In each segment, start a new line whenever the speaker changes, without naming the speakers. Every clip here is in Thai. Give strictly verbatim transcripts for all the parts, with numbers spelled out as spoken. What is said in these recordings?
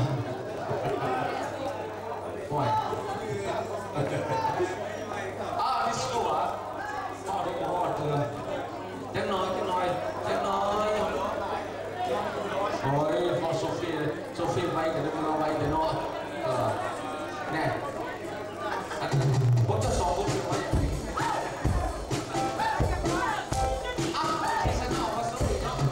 โอ้ยอ้าวนี่สู้อ่ะพ่อได้พ่อเธอเจ๊น้อยเจ๊น้อยเจ๊น้อยโอ้ยพอโซฟีโซฟีไว้กันแล้วเราไว้กันเนาะเออแน่ผมจะสอนคุณเป็นว่าอย่างนี้อ้าวไอ้ฉันเอามาสู้อีกเนาะ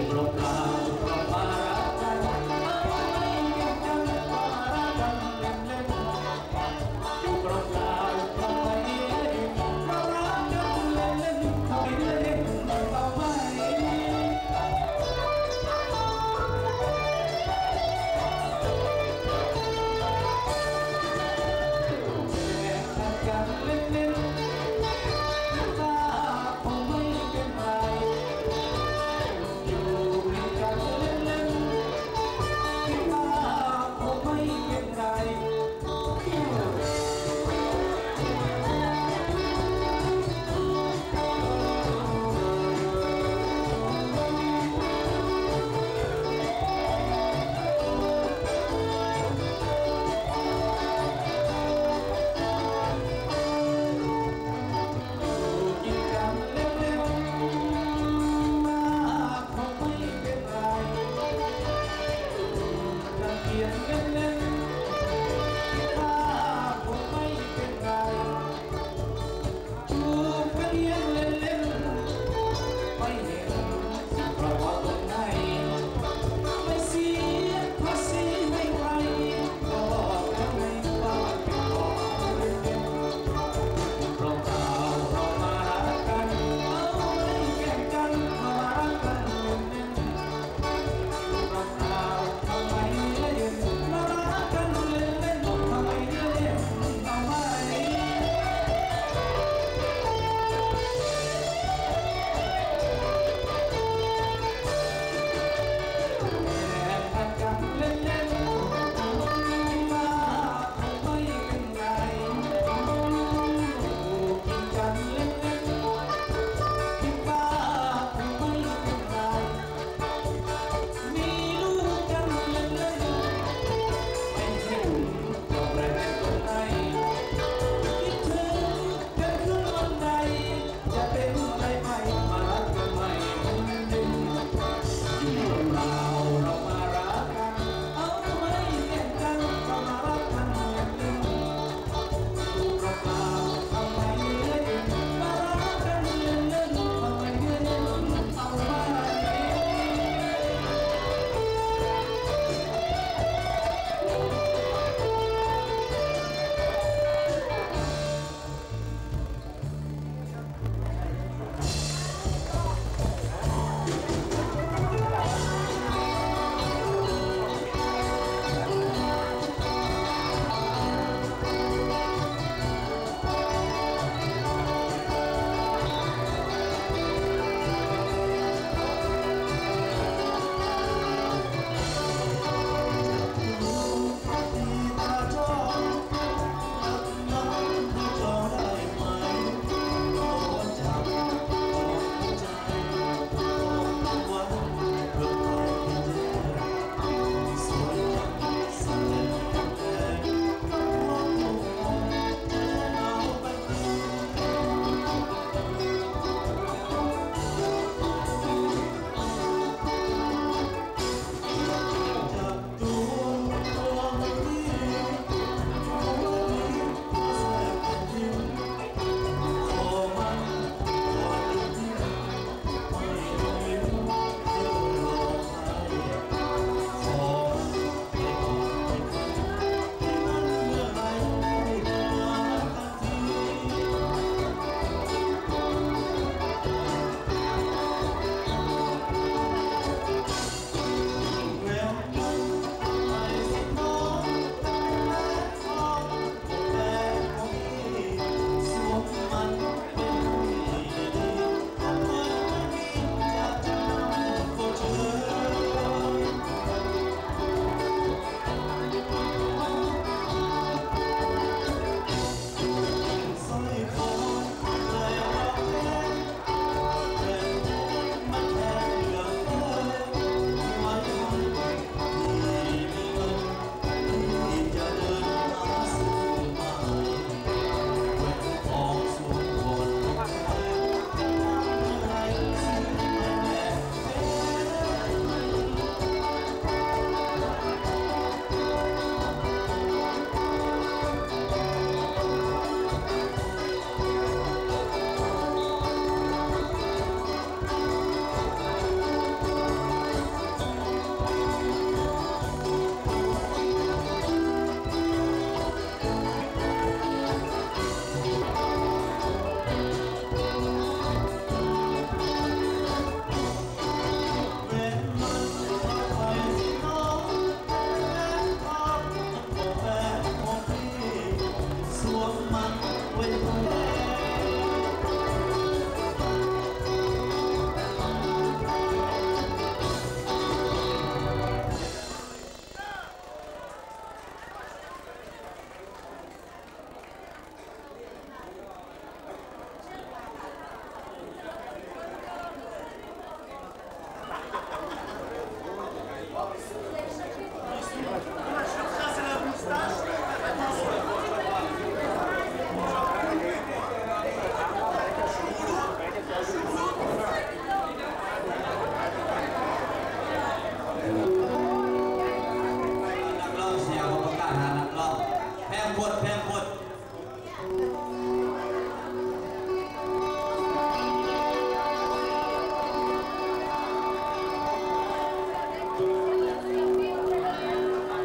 เปล่าเปล่าเปล่ามารักกันไม่กันกันมารักกันเล่นเล่นอยู่เปล่าเปล่าเปล่าไม่มารักกันเล่นเล่นไม่เล่นเปล่าไม่กันเล่นเล่นถ้าคงไม่เป็นไรอยู่ในกัน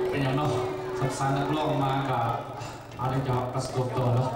เป็นอย่างเนาะสับสานนักร้องมากับอะไรจะกระสอบตัวเนาะ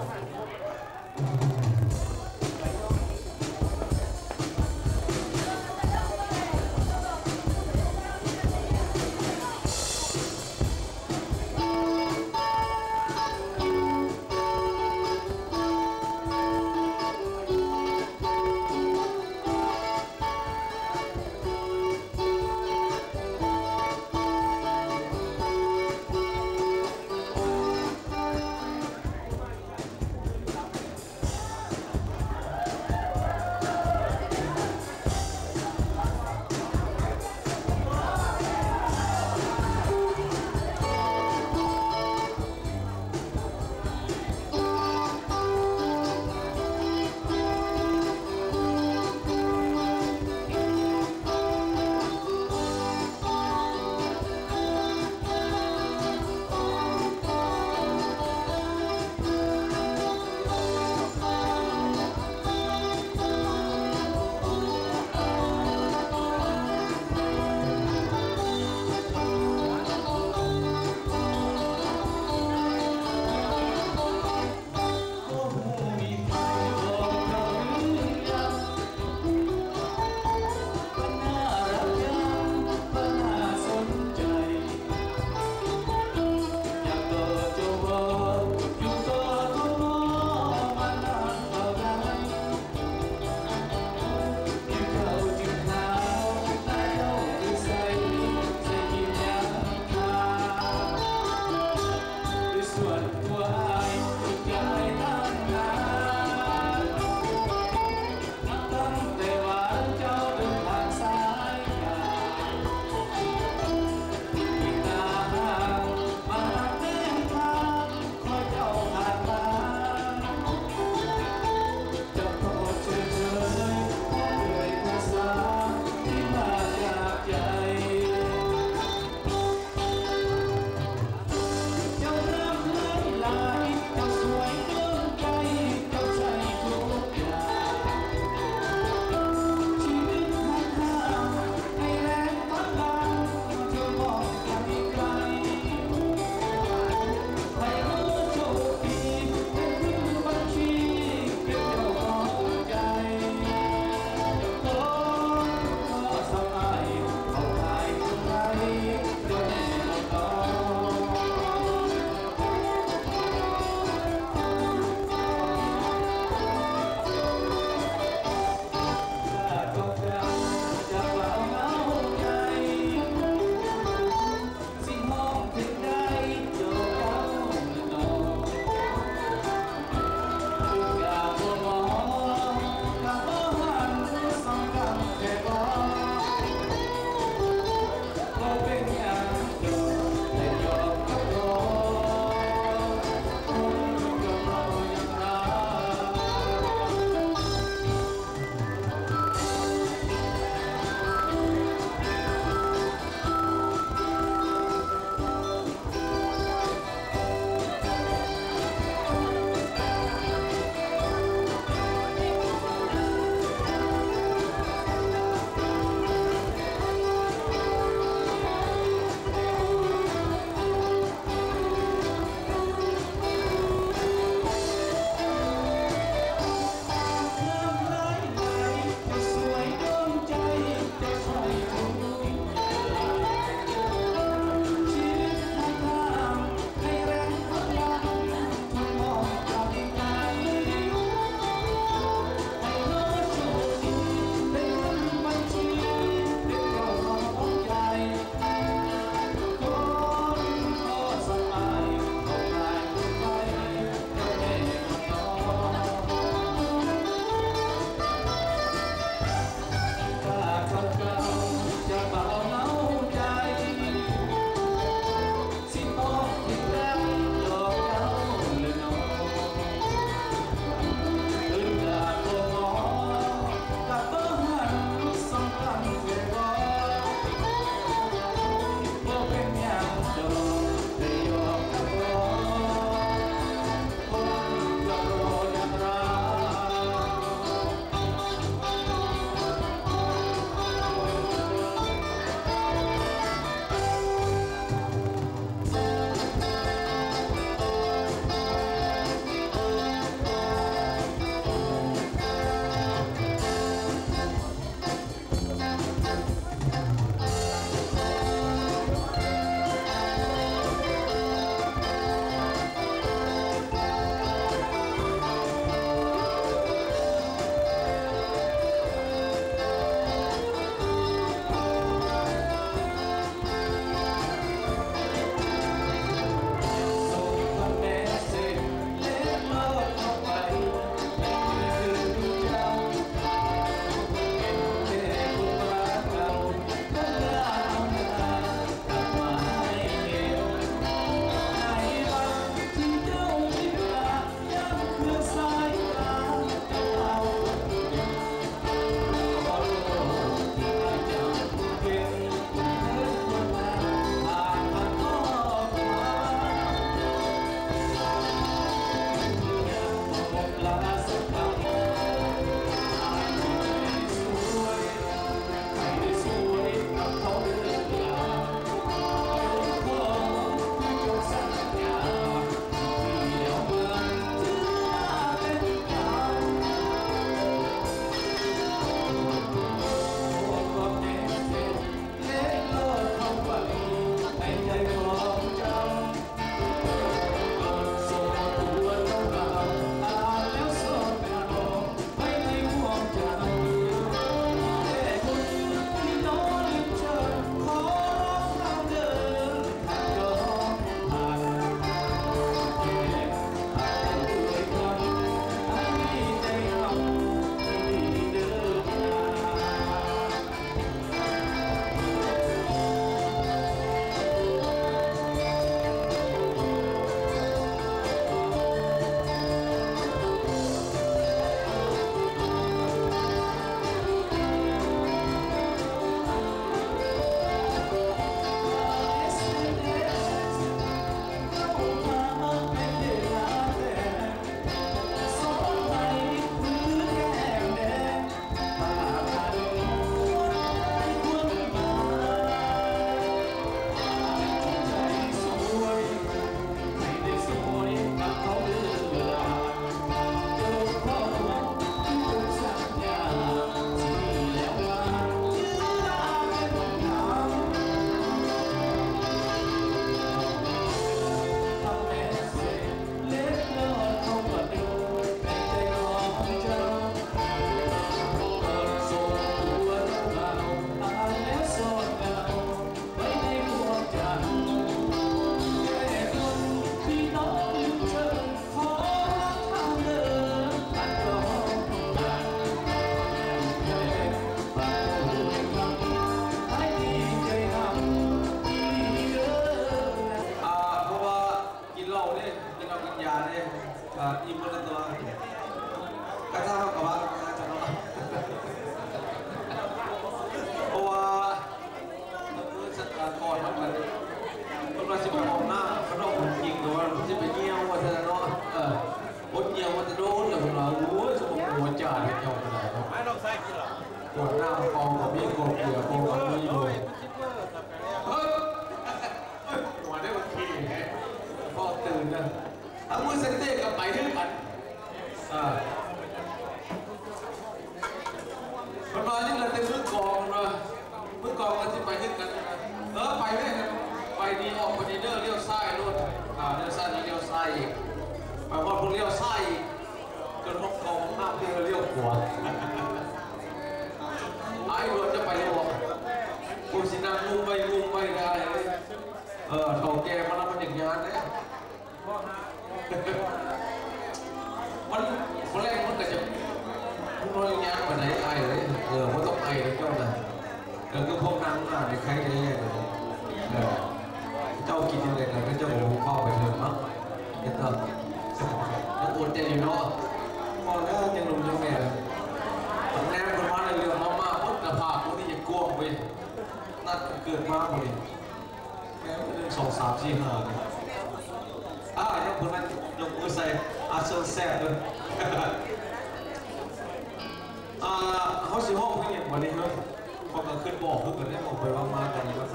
อนมันมันมันจะมองหน้าเขาต้องยิงตัวมันจะไปเงี้ยวว่าเธอเนาะเอออดเงี้ยวมันจะโดนแต่ของเรารู้ว่าจะมองหัวจ่าเนี่ยจบไปไหนเนาะไม่ต้องใส่กินหรอกปวดหน้ากองกับมีกบเกี่ยวกองกับมีอยู่เฮ้ยหัวได้บางทีพ่อตื่นนะทั้งมือเซนเต้กับไปด้วยกันอ่ามันมาที่เราเต็มมือกองนะมือกองกันที่ไปด้วยกันเออไปได้ไปดีออกไปดีเดอร์เลี้ยวซ้ายรถอ่าเลี้ยวซ้ายเลี้ยวซ้ายอีกไปว่าพวกเลี้ยวซ้ายอีกจนพวกเขาห้ามเลี้ยวเลี้ยวขวาไอ้รถจะไปเลี้ยวกูสินั่งงุ้มไปงุ้มไปได้เออเขาแกมาแล้วมันอย่างงานเนี่ยมันคนแรกมันก็จะมันอย่างงานไปไหนไอ้เลยเออมันต้องไอ้เลยเจ้าเลยเออก็พวกนั่งอ่านในใครจะแย่เลยเจ้ากินอะไรกันก็เจ้าบอกเข้าไปเถอะมั้งเห็นเถอะยังอดใจอยู่เนาะพอแล้วยังหนุ่มยังแก่แนมคนมาในเรือมามากพุทธภาพพวกนี้ยังกลัวไปนัดเกิดมากเลยแม้เรื่องสองสามสี่ห้าอ่ายังคนนั้นยกมือใส่อาเซนแซ่บเลยอ่าเขาสิห้องเขาอย่างวันนี้เนาะพอมาขึ้นบอกเพื่อนได้บอกไปว่ามากันว่า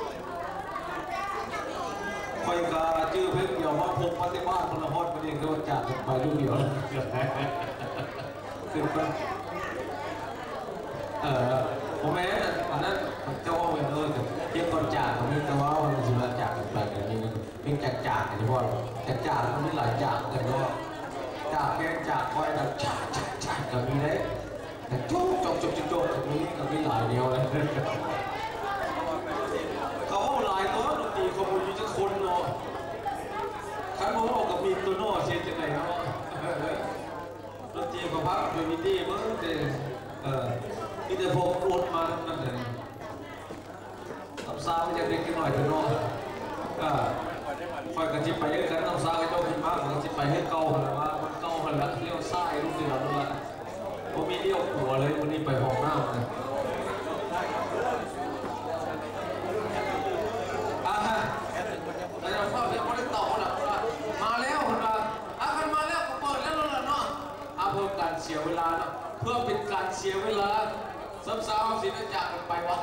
คอยกาจื้อเพื่อนเดียวว่าพงมาที่บ้านคนละฮอดประเดี๋ยวก็จัดไปลูกเดียวเกิดอะไรขึ้นไปเออผมแม้ตอนนั้นเจ้าว่าเป็นเออเทียบตอนจ่าตรงนี้แต่ว่ามันสิมาจ่ากันไปกันนี่เพียงจ่าจ่ากันเฉพาะจ่าจ่ามันมีหลายจ่ากันเนาะจ่าแกงจ่าคอยแบบจ่าจ่าจ่ากับมีได้แต่โจ๊กโจ๊กโจ๊กโจ๊กกับมีกับมีหลายเดียวเลยเขาหลายตัวดนตรีเขาบุญจะคนเนาะใครมาบอกกับมีตัวโน่เช่นจังไงเนาะดนตรีเขาพักโดยมีดีเมื่อเดเออมีแต่พวกรถมาทั้งนั้นเลยน้ำซาไม่จะเด็กกันหน่อยตัวโน่ก็คอยกันจิไปให้กันน้ำซาก็เจ้าขึ้นมากกันจิไปให้เก่าหันมามันเก่าหันละเลี้ยวซ้ายลูกเดือดละผมมีเลี้ยวหัวเลยวันนี้ไปห้องน้ำเลยอ่าฮะแต่เราเข้าเดี๋ยวไม่ได้ต่อหรอกมาแล้วคนละอ่ะกันมาแล้วก็เปิดแล้วล่ะเนาะอ่ะเพื่อการเสียเวลาเนาะเพื่อเป็นการเสียเวลาซ้ำซ้ำสินจากกันไปวะ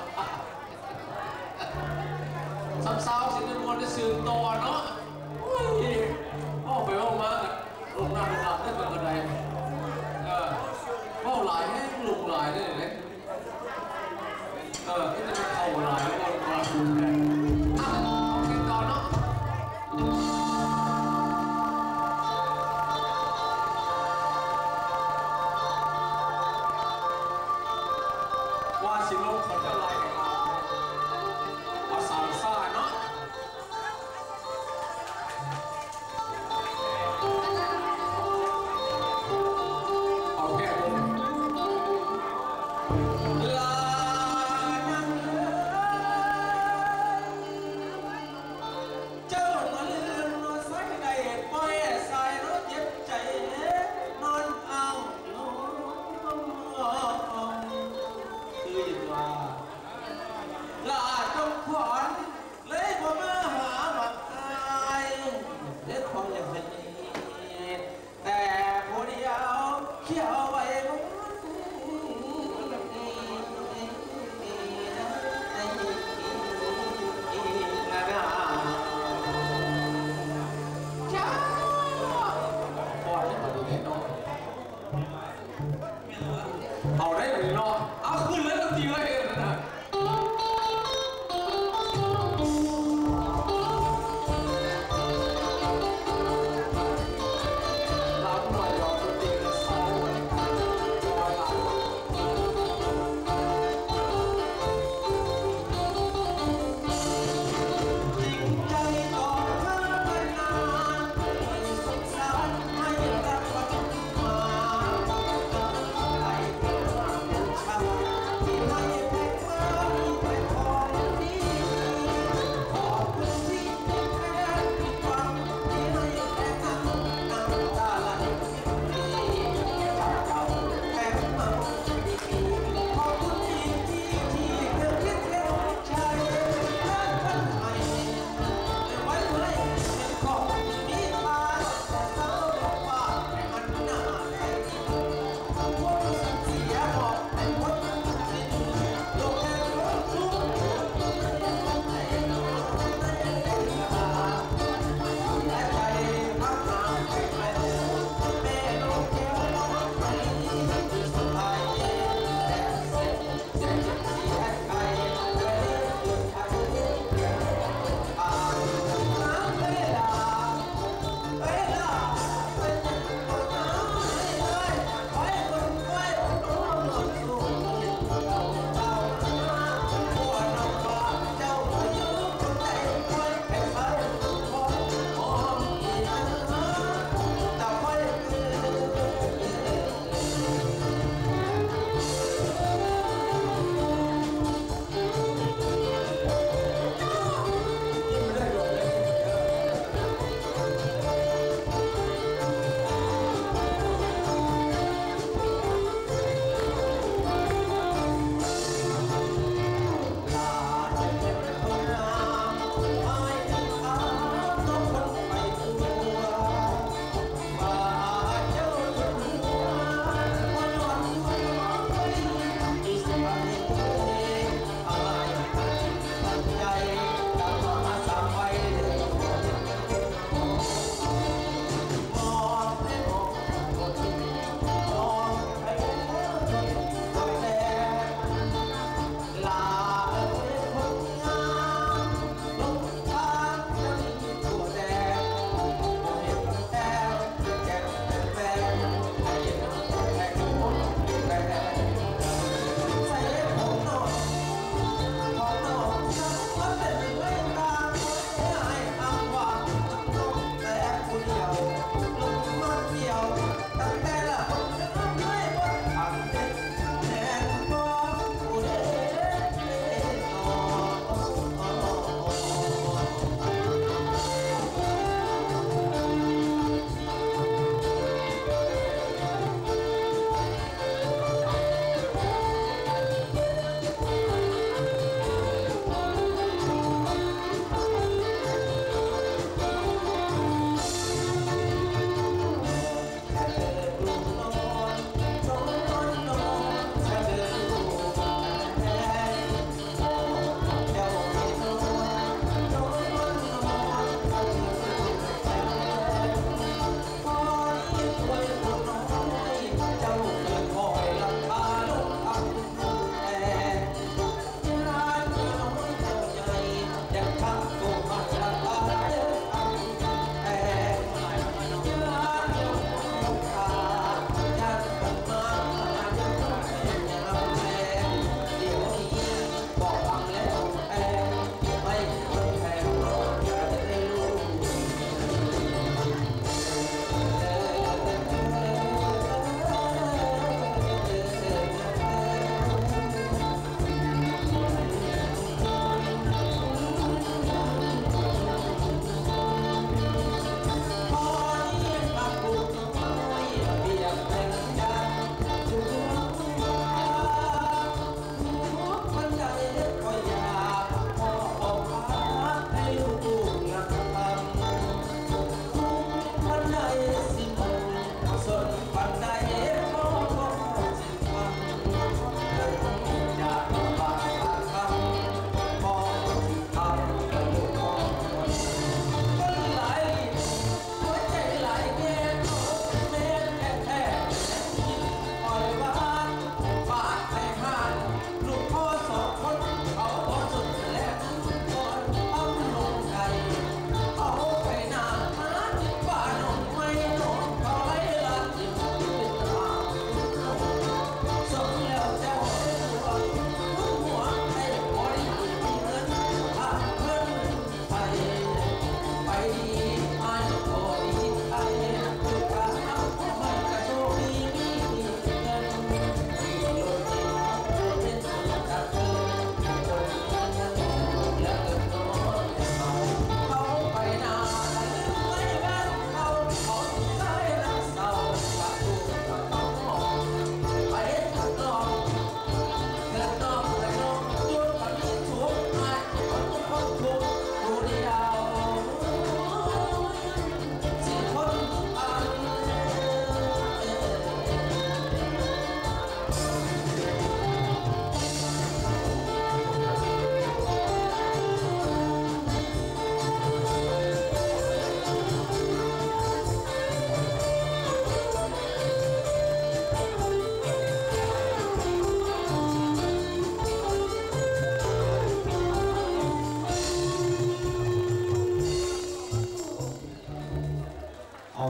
ซ้ำซ้ำสินวนได้สื่อต่อเนาะโอ้ไปว่ามาลงน้ำลงหลับได้เป็นกระไดเออว่าหลายให้ลงหลายได้เลยเออที่จะไปเข้าหลายแล้วก็มาดูกันอ่ะกินต่อเนาะว่าสิลงเขาจะไล่กันมาเอาสามซ่าเนาะเอาแค่นี้ลา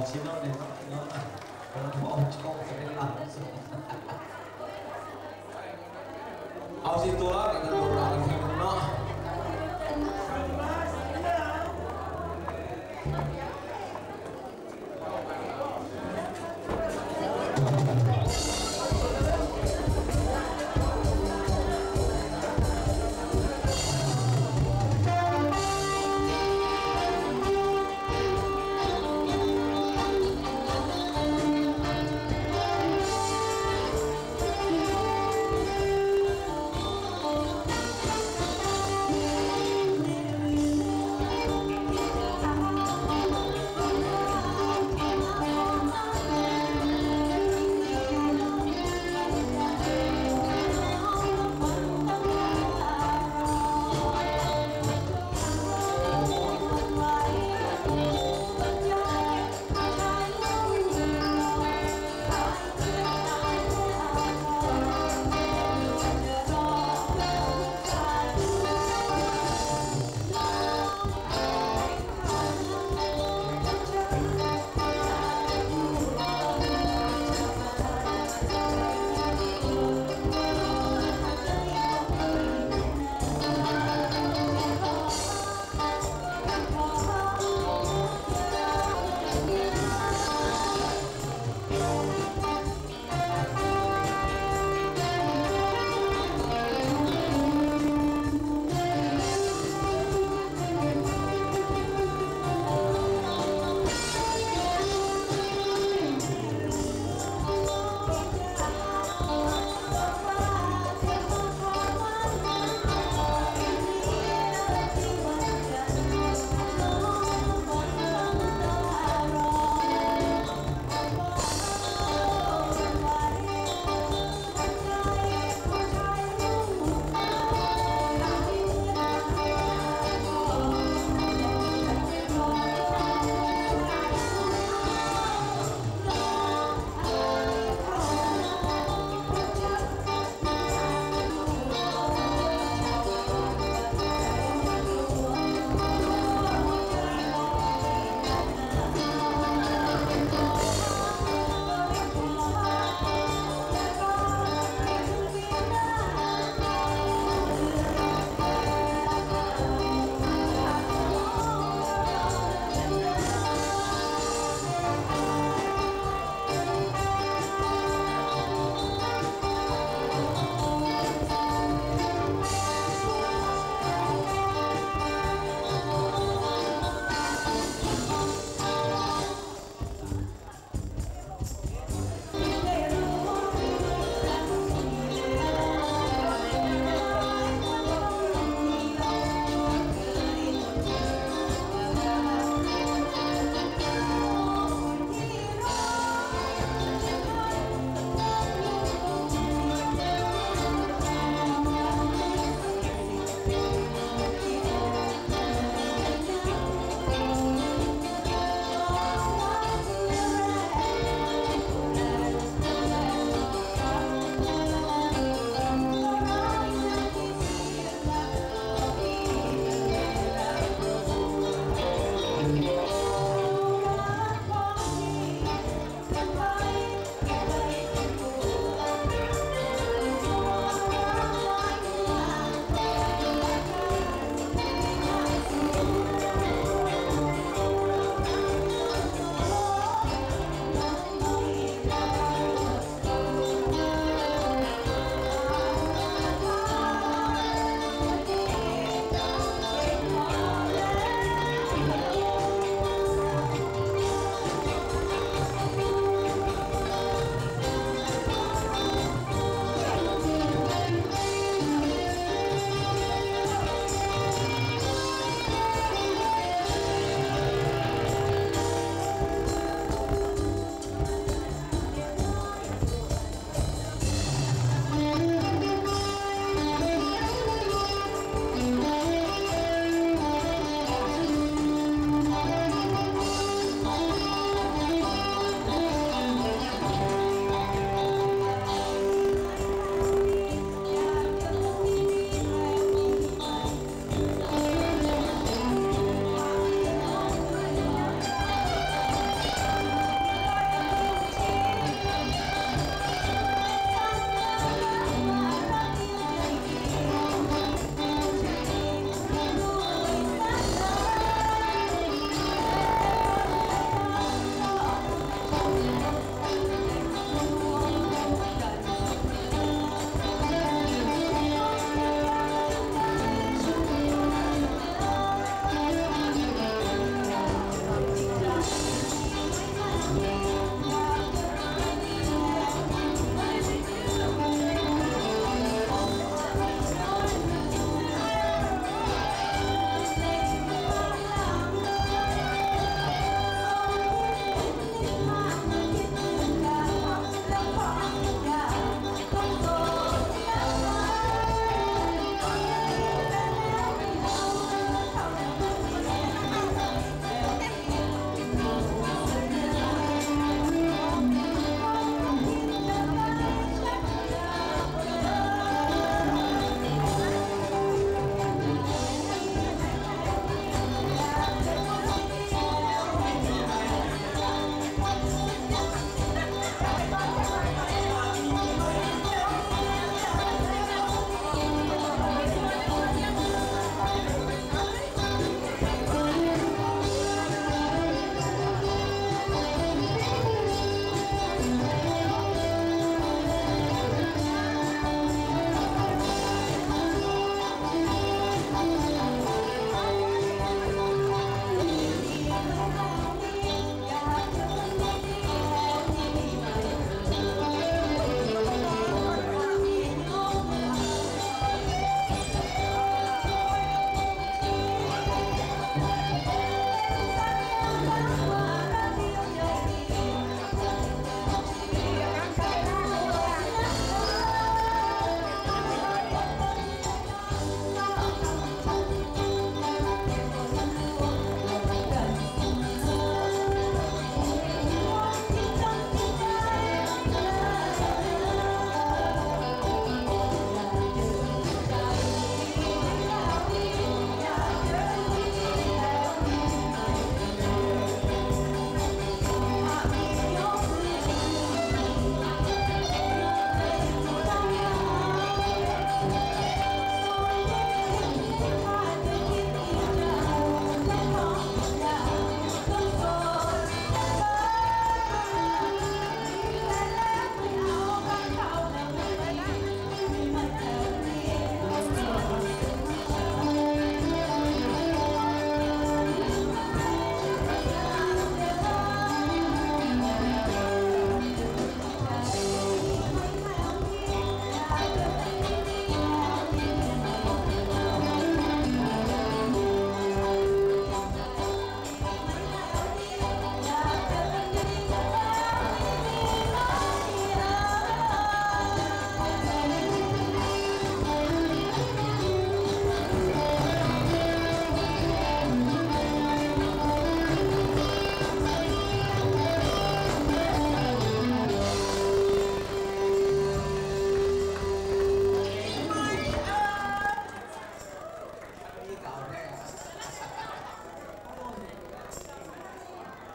sino nih no mau cok sekali langsungเอาสิตัวกันตัวเราทีเนาะ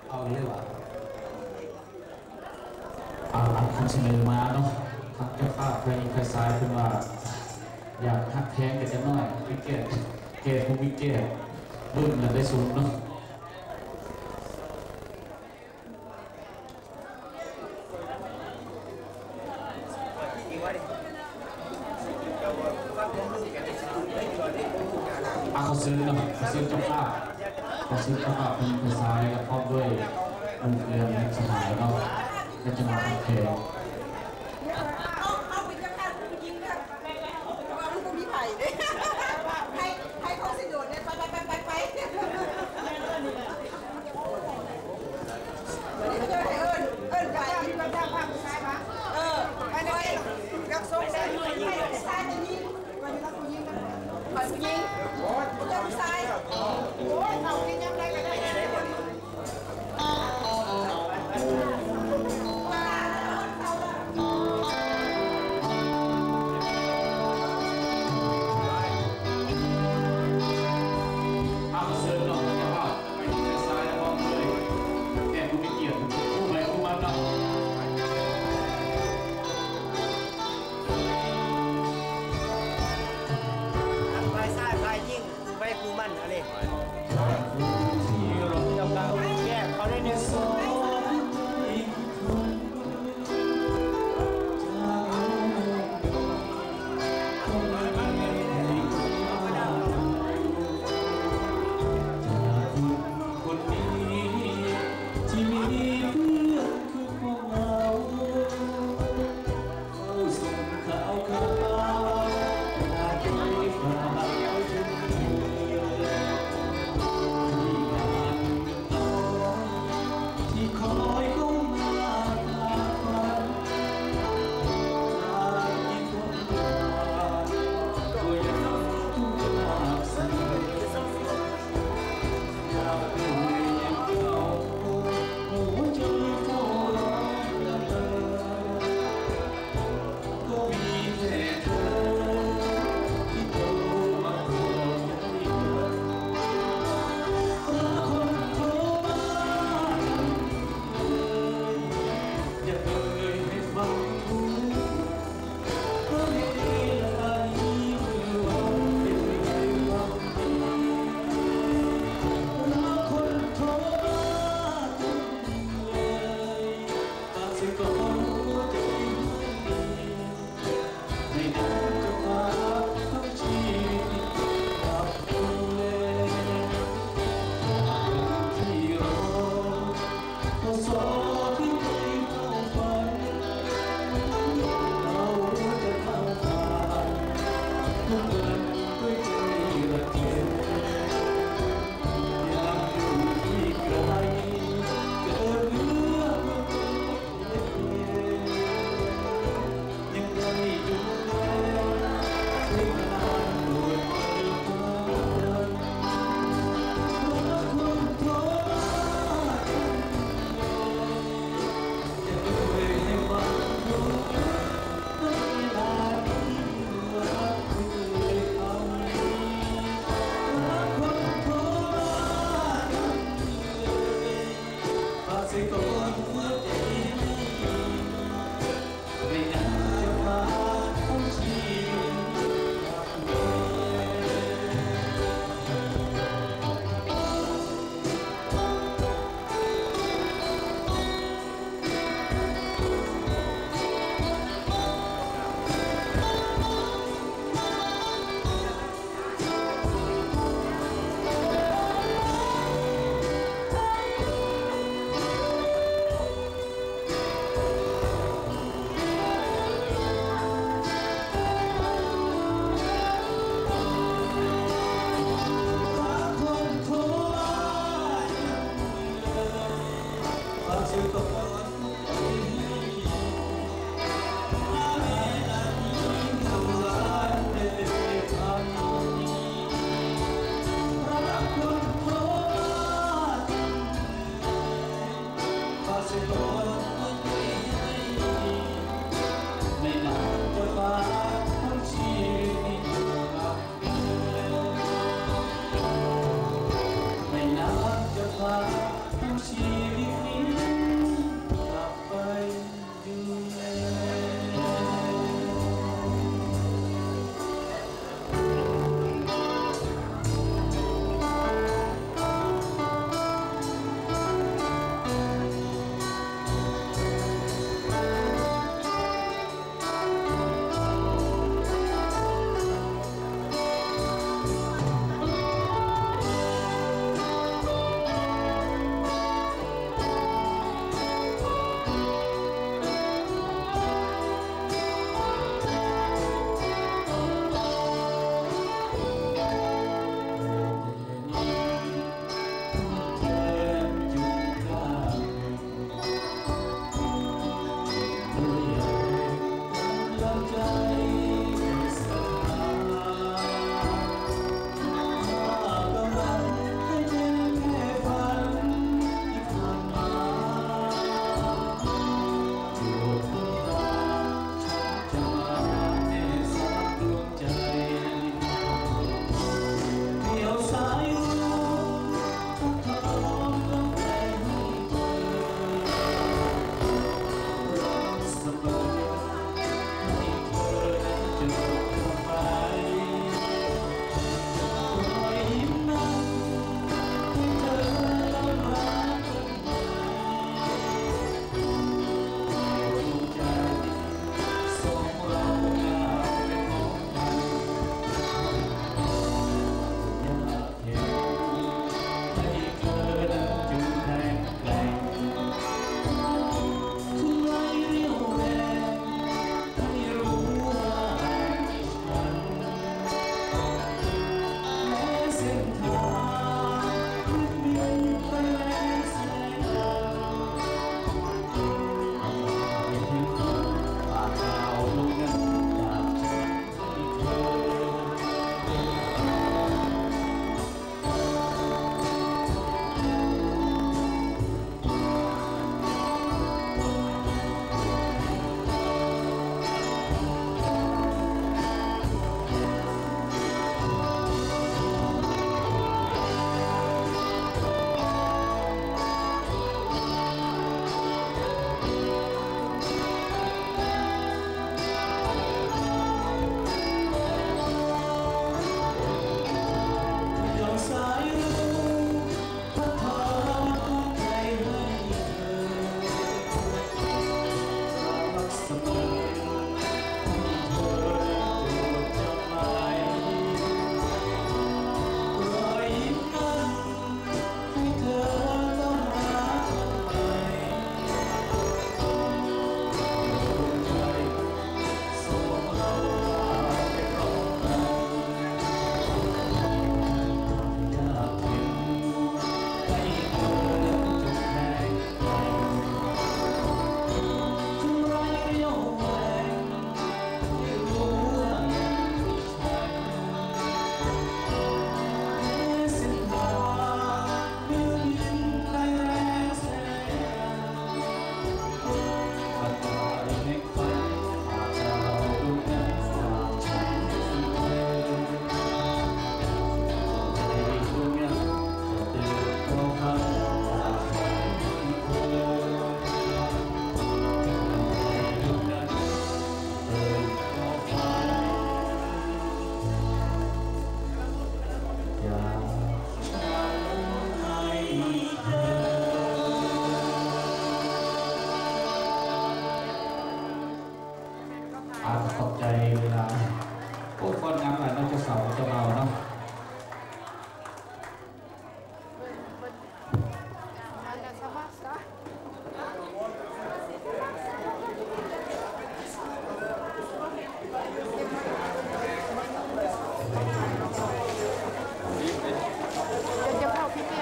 เอาเรื่องอ่าคำเสนอมาเนาะทางเจ้าภาพเคยเคยซ้ายขึ้นว่าอยากหักแพงกันจะน้อยวิกเกตเกตภูมิเกตรุ่นกันได้สูงเนาะอาเขาซื้อเนาะเขาซื้อเจ้าภาพเขาซื้อเจ้าภาพเป็นเคยซ้ายแล้วพร้อมด้วยวงเรียนสมัยเนาะและจะมาโอเค
เอาเอาไปจะฆ่าผู้หญิงนะว่าลูกผู้มีไผ่เนี่ยให้ให้เขาสิโดดเนี่ยไปไปไปไปไปเอิญเอิญเอิญไปที่เราจ้างภาพผู้ชายปะเออไปเลยรักทรงใส่ผู้หญิงใส่ผู้หญิงวันนี้รักผู้หญิงนะผ่านผู้หญิงเจ้าผู้ชายโอ้ยเอากินยังไงก็ได้เอา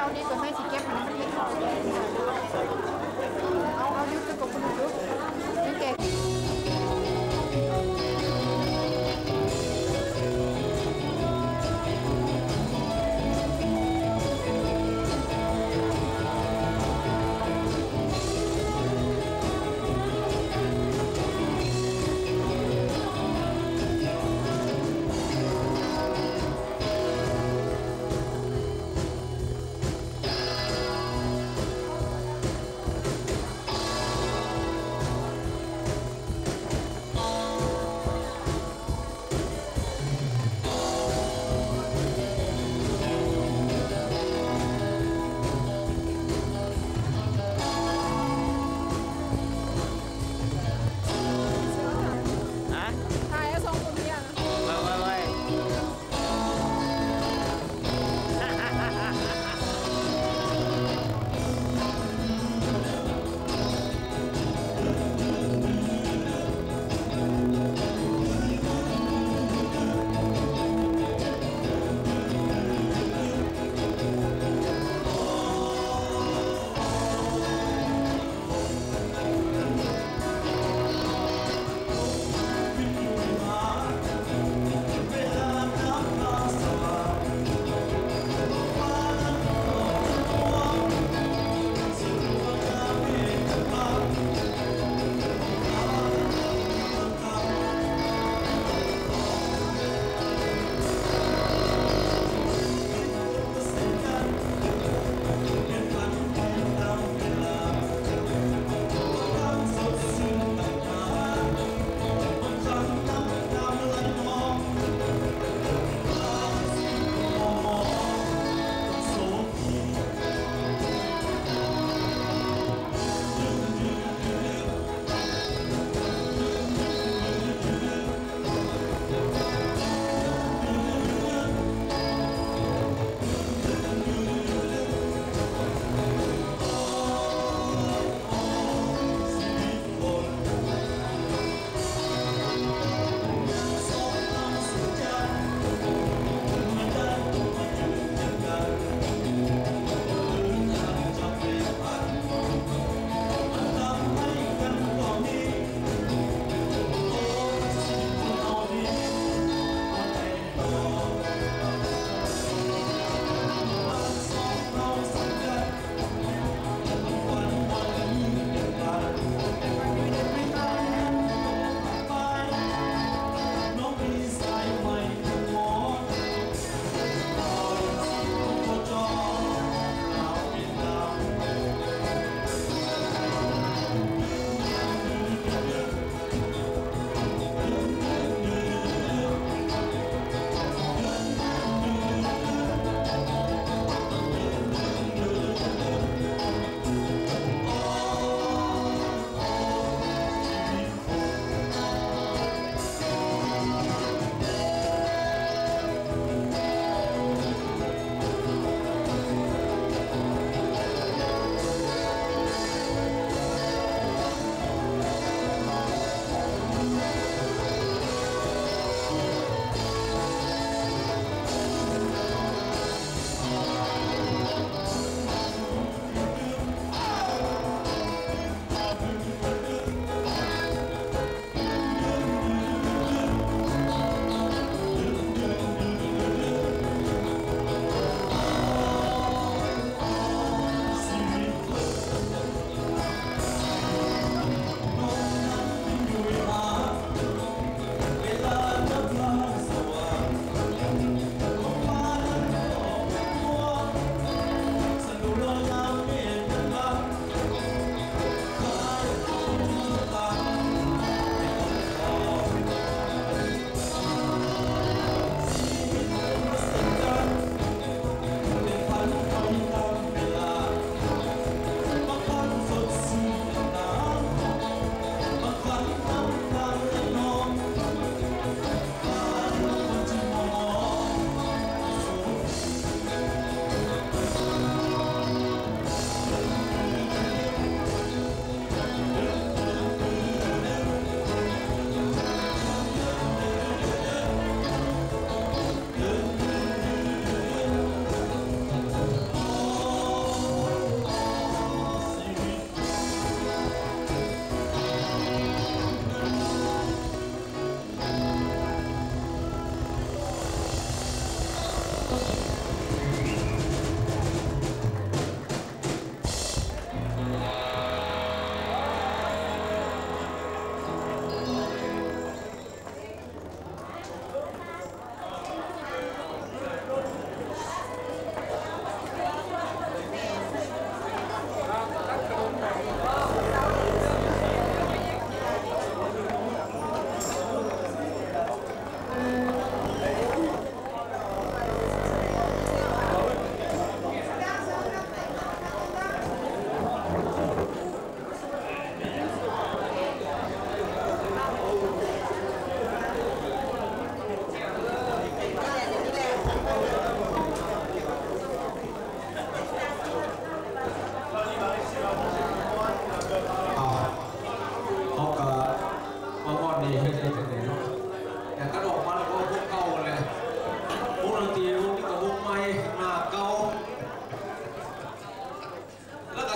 นี่ตัวให้สีเก็บมันไม่ได้เอาเอายุบไปกับคุณยุบยุบเก่ง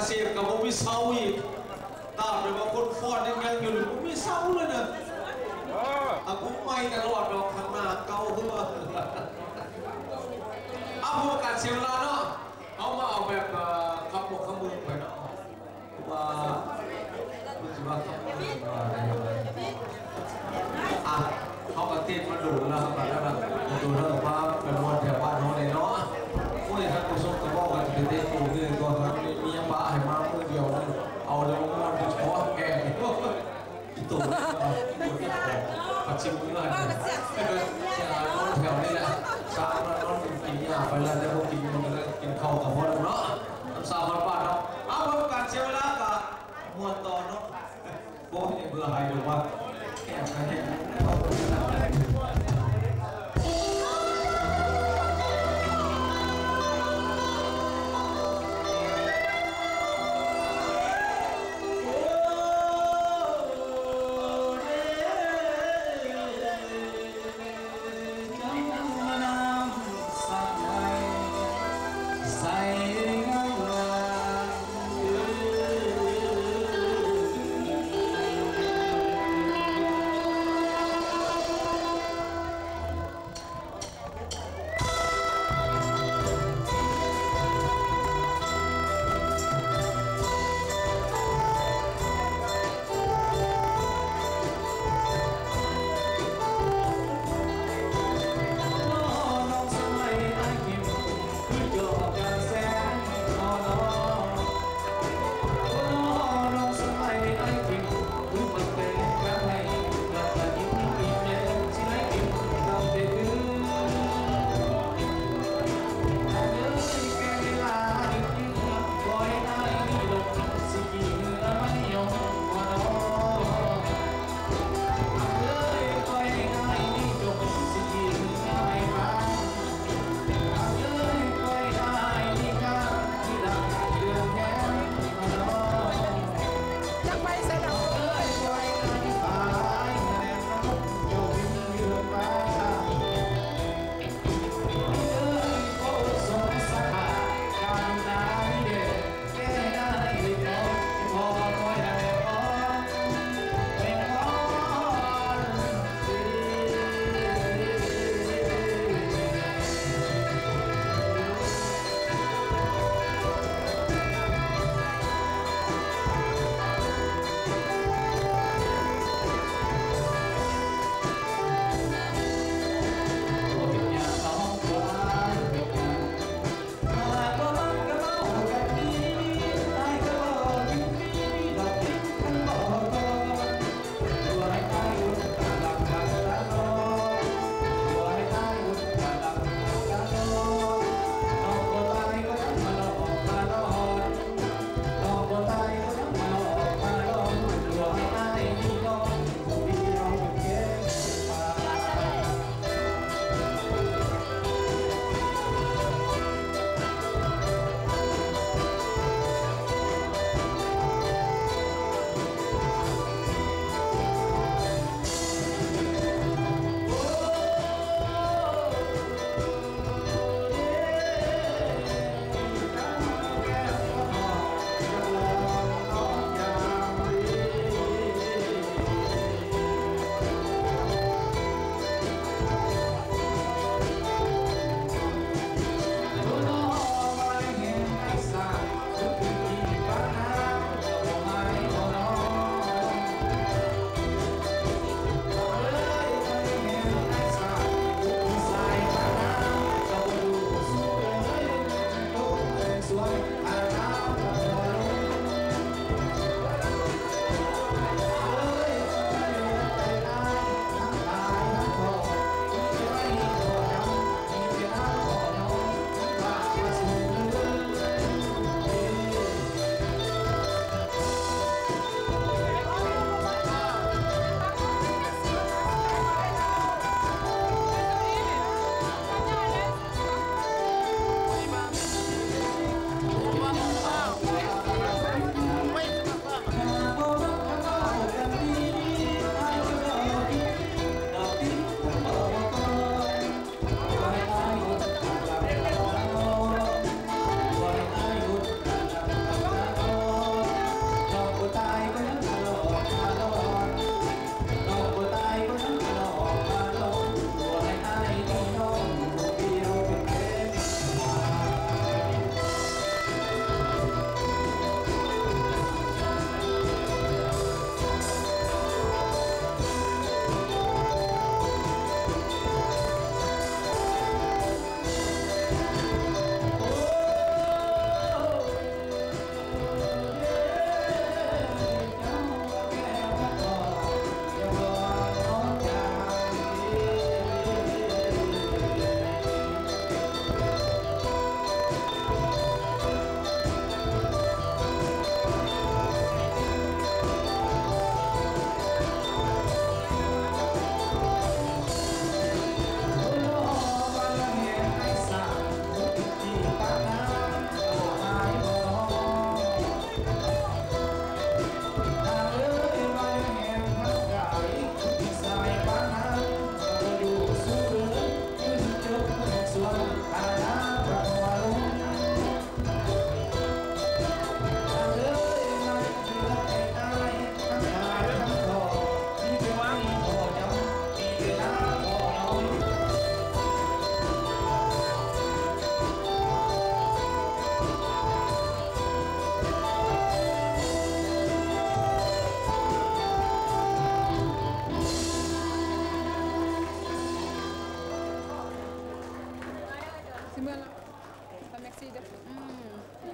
เกษตรกับผมมีเสาอีกตามเลยว่าคนฟอดยังยังอยู่ผมมีเสาเลยนะอ่ะผมไม่ตลอดดอกข้างหน้าเก่าขึ้นมาเอาพวกการเสียเวลาเนาะเอามาเอาแบบขับรถขับมือไปเนาะว่าคุณจะว่าขับรถว่าอะไรอ่ะเขาก็ติดมาดูแล้วครับแล้วนะดูแล้วว่าเป็นวันแถวบ้านเขาเลยเนาะผู้ใหญ่ท่านผู้ชมก็บอกว่าจะเป็นเด็กผู้ที่ตัวเขามีมียังบ้าให้มาเมื่อเดียวนั่นเอาเลยว่ามันเฉพาะแกงที่ตัวปัจจุบันเลยเสียหายรถแถวนี้แหละสามร้อยรถกินยาไปแล้วแต่พวกกินมันก็กินข้าวกับพวกเนาะสามร้อยบาทเนาะเอาพวกการเสียเวลากับมวลต่อเนาะพวกนี้เบื่อหายหรือว่าแก่ไปเนี่ย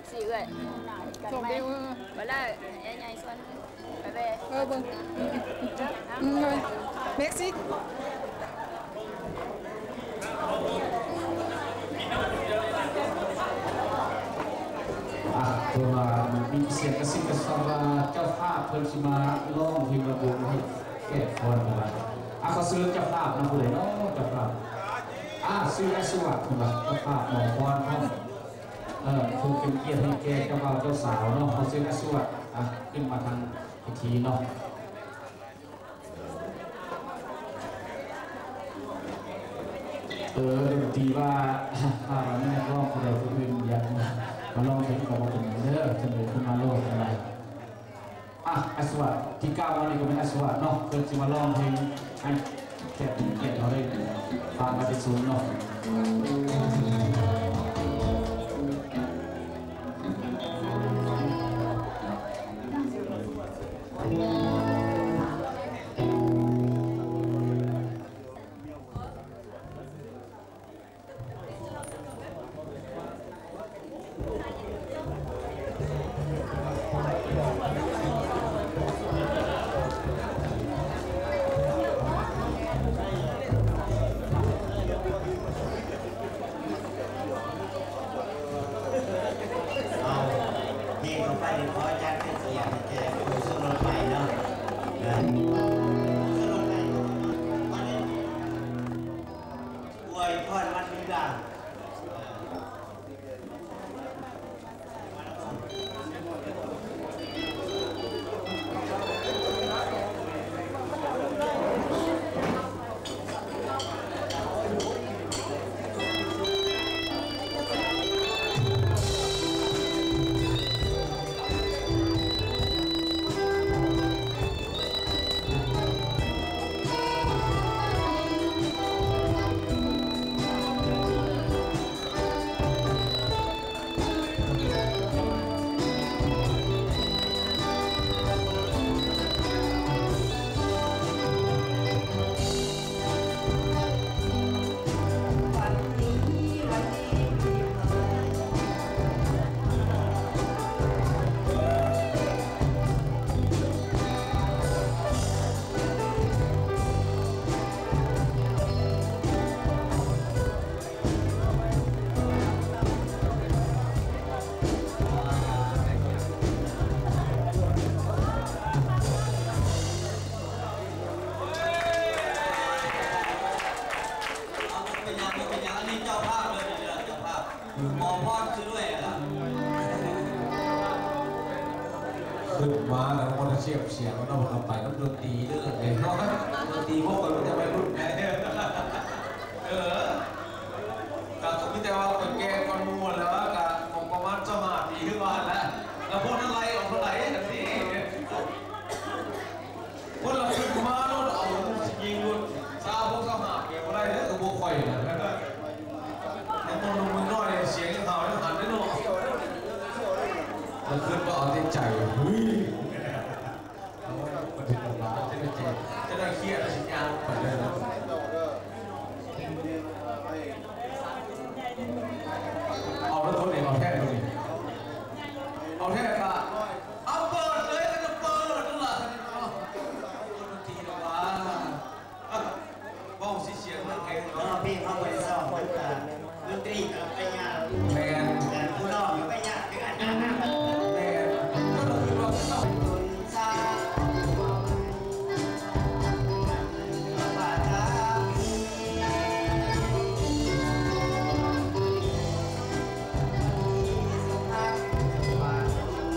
สี่เอ้ยส่งไปไปแล้วใหญ่ๆส่วนไปไปเออเบิ่งอืมเลยเม็กซิก
ตัวมีเสียงกระซิบกระซาบเจ้าภาพเพิ่นสิมาร้องเพลงระบงให้แก่คนอะไรอ่ะเขาซื้อเจ้าภาพนะผู้ใดเนาะเจ้าภาพอ่ะซื้อไอ้สวัสดิ์ถูกไหมเจ้าภาพหมอพรเขาเออคือเป็นเกียรติให้แก่เจ้าบ่าวเจ้าสาวเนาะเขาซื้อไอ้สวัสดิ์อ่ะขึ้นมาทางพิธีเนาะเออดนตรีว่าถ้าเราไม่ร้องคนใดคนอื่นอยากมาลองเพลงกับเราเป็นเด้อเสนอขึ้นมาโลกอะไรอ่ะอสวัสดิ์ที่เก้าวันนี้ก็เป็นอสวัสดิ์เนาะเพิ่นจะมาลองเพลงให้แขกแขกเขาได้ฟังมาที่ศูนย์เนาะขึ้นมาแล้วมันเสียบเสียงมันเอาเราไปน้ำดนตรีเรื่องเด็กน้อยดนตรีพวกเราจะไปรุ่นไหนเออกับสมิแต่ว่าคนแก่คนมัวแล้วกับของประมาณเจ้าหาปีขึ้นมาแล้วแล้วพวกนั้นไรออกเท่าไหร่แบบนี้พวกเราขึ้นมาแล้วเอายิงรุ่นซาพวกเจ้าหาเกี่ยวอะไรเนี่ยกับพวกคอยนะแล้วมันลงมือน้อยเสียงเขาเนี่ยหันได้หนอแล้วขึ้นก็เอาเต็มใจเฮ้ยมันถึงกับร้านจะได้เจ็บจะได้เครียดชิ้นยาวไปเลยนะเอาแล้วคนไหนเอาแค่ดูดิเอาแค่ค่ะเอาเปิดเลยก็จะเปิดนั่นแหละดนตรีหรอวะบ้องสีเสียงมันแข็งเนาะพี่เขาไปสอบคนกันดนตรีกับไปยากแมนแต่ผู้ร้องกับไปยากด้วยกันนะแมนก็เราคือว่าต้องคนซาเ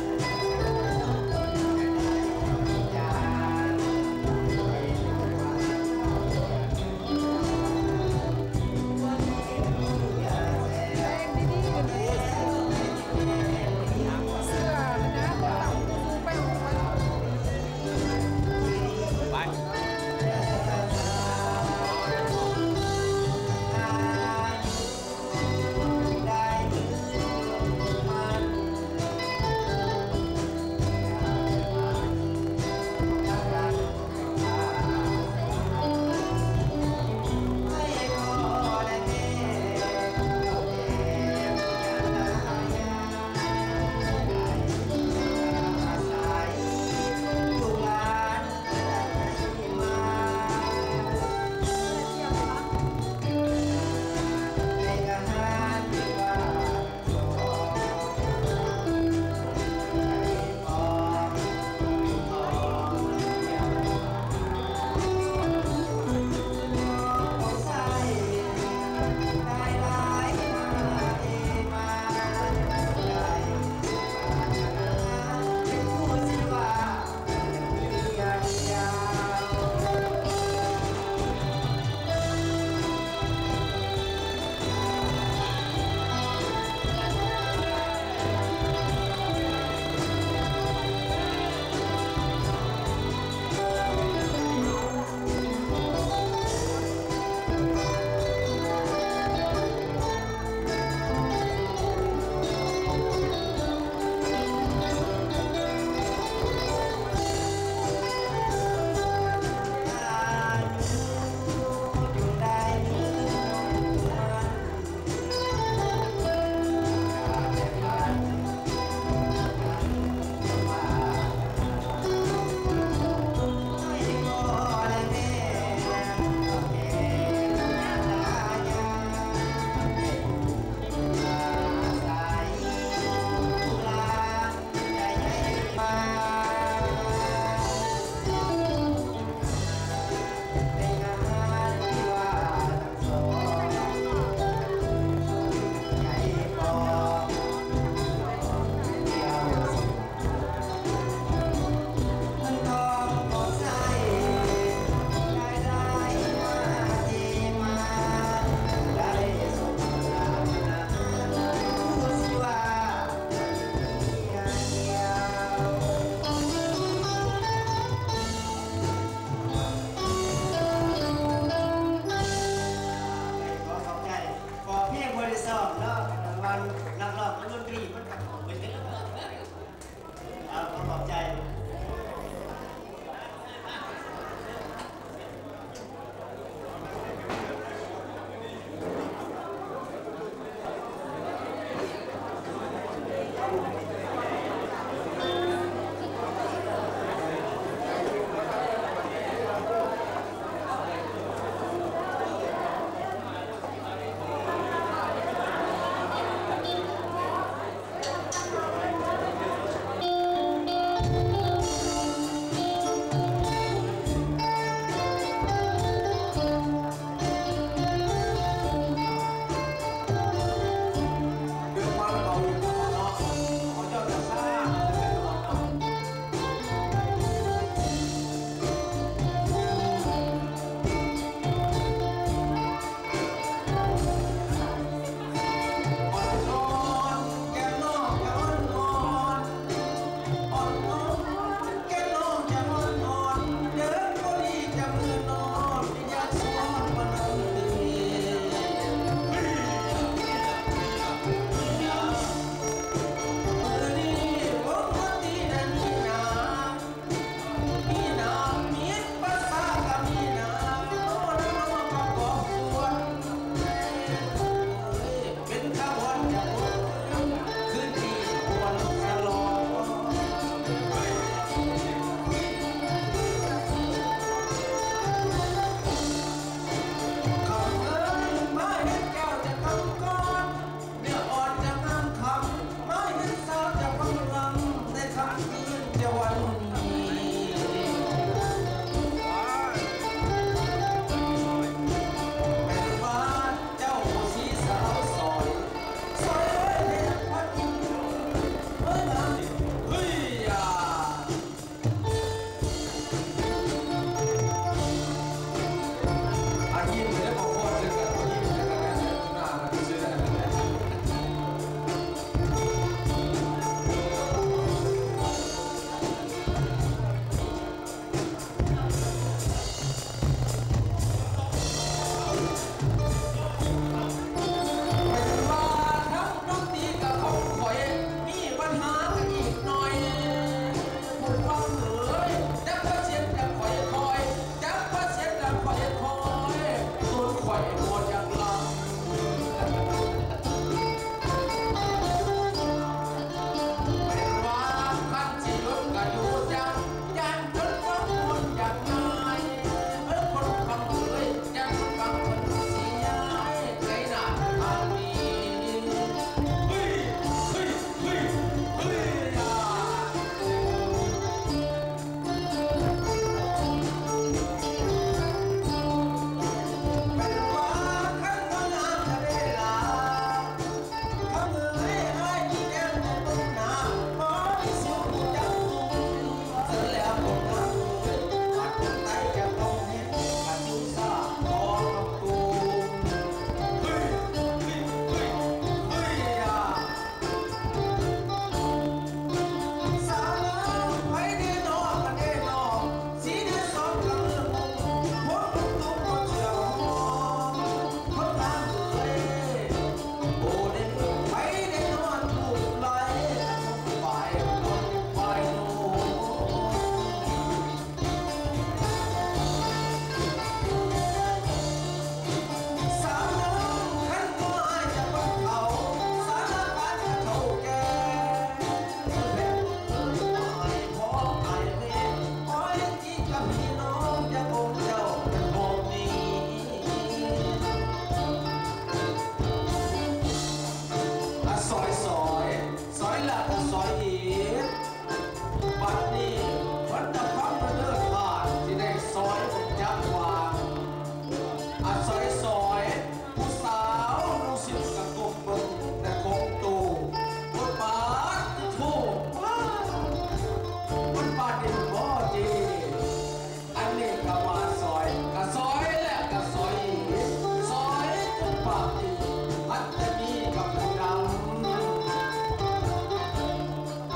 เ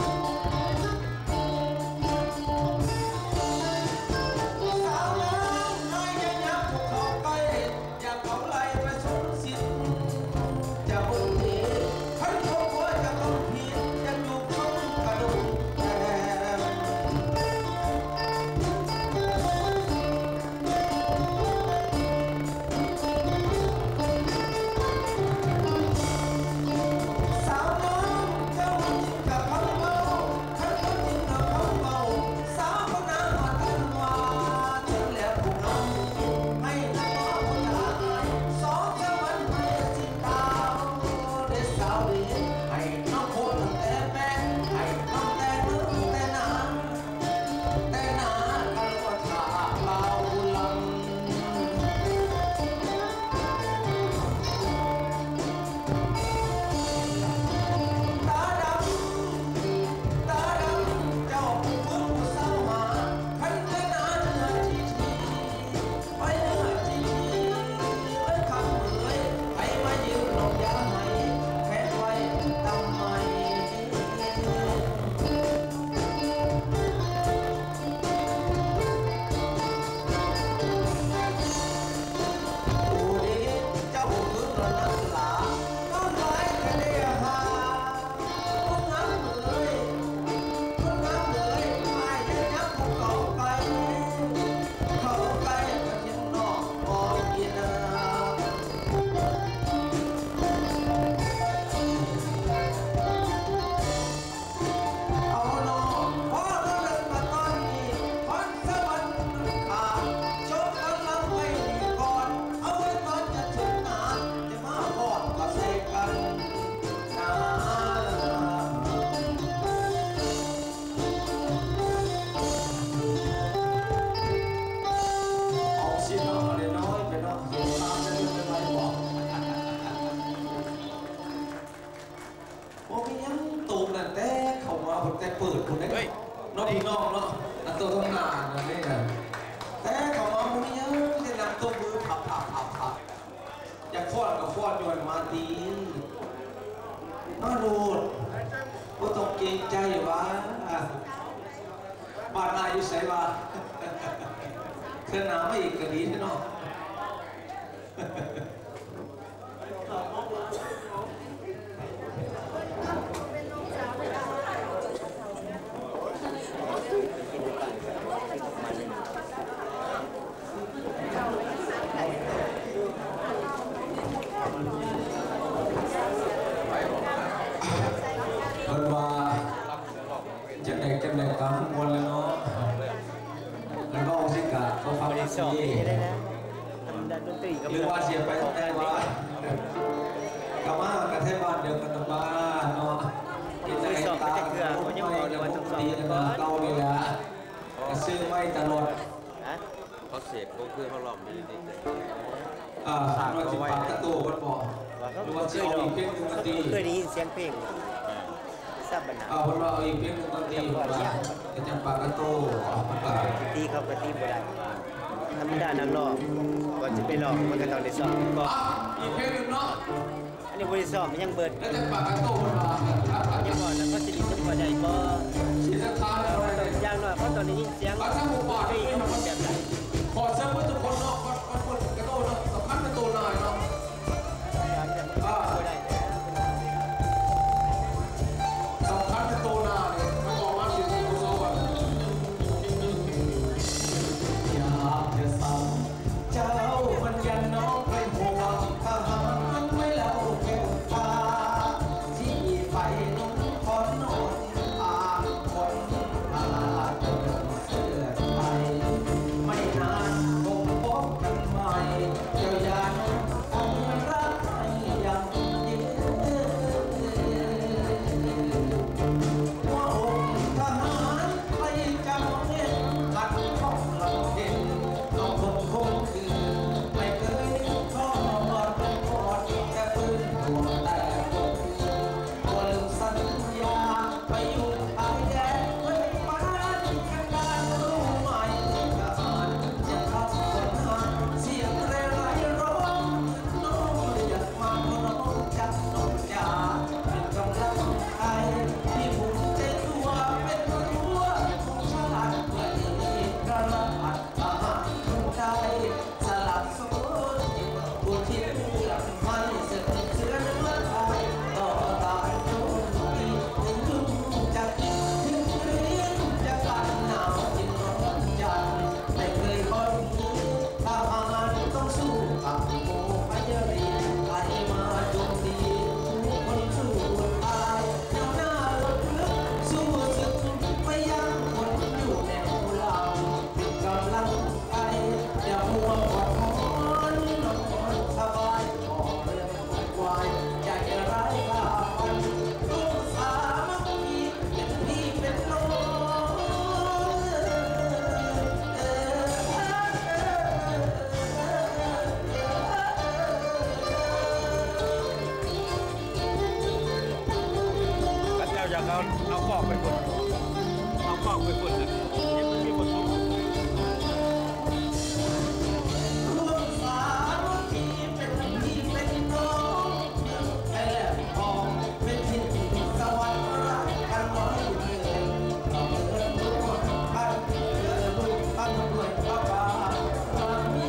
คนแต่เปิดคนได้นอกพี่น้องเนาะอันตัวต้องงานนะนี่นะแต่ของเราคนนี้จะนำตัวมือผับผับผับผับอยากฟอดกับฟอดยวนมาตีมาดูดก็ต้องเกรงใจวะบ้านนายอยู่ใส่วะเธอหนาไม่อีกกระดิ่งเนาะคนว่าจะไหนจะไหนตามมวลเลยเนาะแล้วก็สิกาเขาฟังดีหรือว่าเสียไปแต่ว่ากามากระเทบ้านเดียวกันบ้านเนาะกินอะไรตาคนยังไม่ได้วันสองปีนะเก่านี่แหละซื้อไม่ตลอด
เขาเสพก็คือเขาหลอกมีนิดเลย
อ่าเราจะปากตะโตกันบอกหรือว่าเสียงอีกเพลงหนึ่งดนตรี
เคยได้ยินเสียงเพลงทราบบันดาล
อ่าเราอีกเพลงหนึ่งดนตรีว่าจะจำปากตะโต
ตีเขาก็ตีบ่ได้ธรรมดานักร้องก่อนจะไปร้องมันก็ต้องได้ซ้อมก่อน
อีกเพลงหนึ่งเนาะ
อันนี้บ่ได้ซ้อมมันยังเบิด
แล้วจำปากตะโตมันมา
ยังก่อนแล้วก็จะดีจะพอได้บ่
สิสถานอะไร
อย่างน้อยเพราะตอนนี้ยินเสียง
ถ้าหมู่บ้าน
นี่มันแบบไหน
ขอเชิญทุกคนเนาะคนคนกระโดดเนาะสำคัญกระโดดหน่อยเนาะสำคัญกระโดดหน่อยมันบอกว่าสิ่งที่กูสอนอยากจะสั่งเจ้ามันยันน้องเป็นห่วงทหารไม่เล่าแก้วตาที่ไปนุ่งขอนนอนอาคนอาเดินเสื้อไทยไม่นานคงพบกันใหม่เจ้ายันคงรักให้ยังยืนหัวอกทหารไปจำเน็ตขัดข้องลำเค็นเอาคนคงคืนไม่เคยทอดกอดแค่ปืนหัวแต่คนคืนตัวลืมสัญญาไปอยู่ชายแดนเว้ยบ้านแค่การรู้ไหมทหารจะขับคนหาเสียงเรไรร้องน้องอยากมาเพราะน้องจับน้องจ๋าเป็นกำลังใจที่ภูมิใจตัวเป็นตัวของชาติเพื่อที่กระลัดทหารคนใจสลับสู้ผู้ที่เลือกไม่เสื่อมเสือเนื้อไทยต่อตายจนปีถึงลุงจะกินถึงเรียนจะกันหนาวจิตร้อนจันไม่เคยคอยหนีทหารต้องสู้กับโมพยารีใครมาโจมตีทุกคนสู้ตายแนวหน้าลดลึกสู้ศึกไปยังคนอยู่แนวหลังเป็นกำลังใจอย่ามัวกอดหมอนนอนสบายขอเรื่องควายใจร้ายกาพันลูกสามัคคีเป็นพี่เป็นน้อง
ก็เจ้าอยากเอาเอากอกไปคนเอากอกไปคนนะยังไม่มีคนรู้
ลูกสามัคคีเป็นพี่เป็นน้องแค่แหลมทองเป็นทิศสวรรค์รักกันไว้เลยเราเดินทุกคนท่านเจอลูกท่านด้วยพระบาทเรามี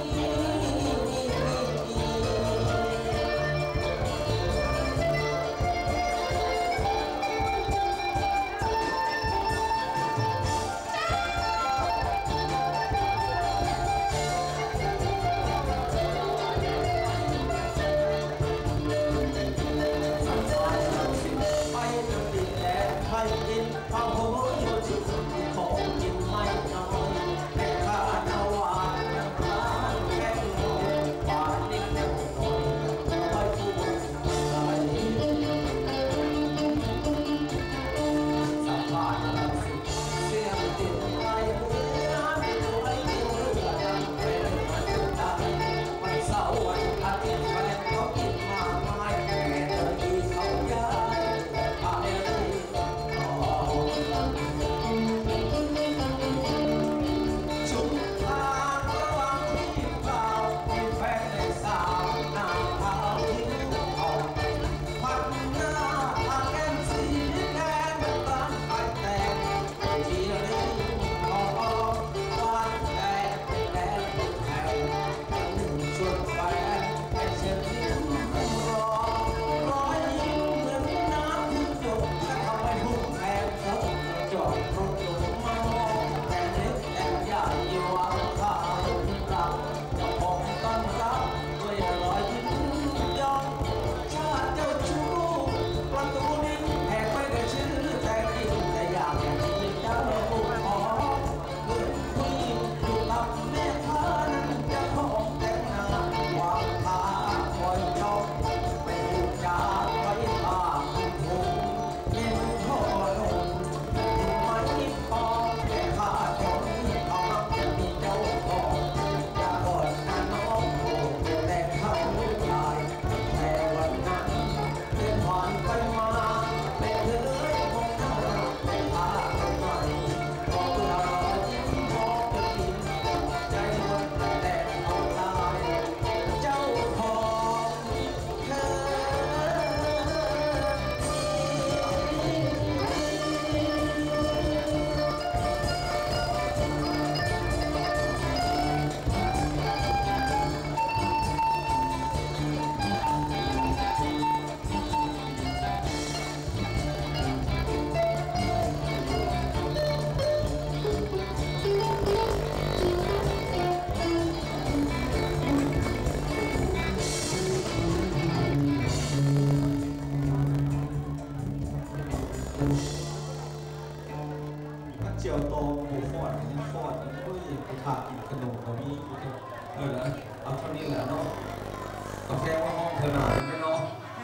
เจียวโตหมูฟอดนี่ฟอดนี่ก็ยังไปขาดกินขนมก็มีเออนะเอาเท่านี้แหละเนาะกาแฟว่าห้องเธอหนาไม่เนาะ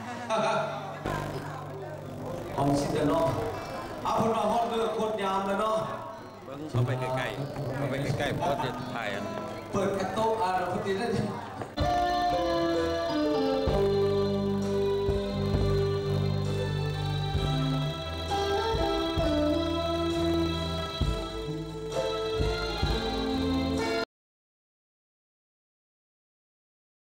ห้องชิดเนาะเอาคนมาห้องเลือกคนยามเลยเนาะ
เบิ้งเข้าไปใกล้ๆเข้าไปใกล้ๆเพราะจะถ่ายอัน
เปิดกระโต๊ะอะไรพอดีนั่น